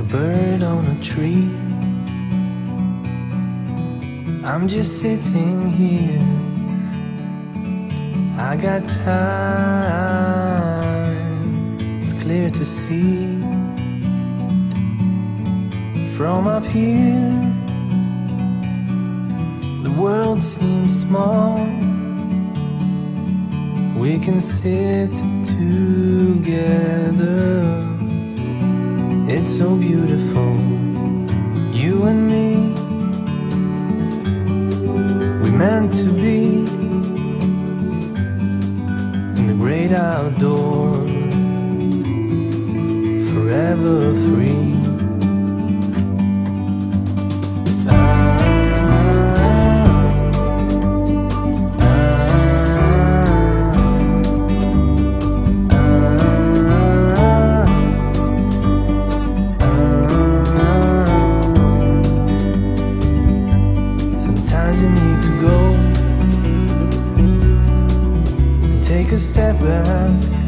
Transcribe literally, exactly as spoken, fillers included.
bird on a tree. I'm just sitting here, I got time, it's clear to see. From up here, the world seems small. We can sit together, it's so beautiful, you and me. We meant to be in the great outdoors, forever free. You need to go and take a step back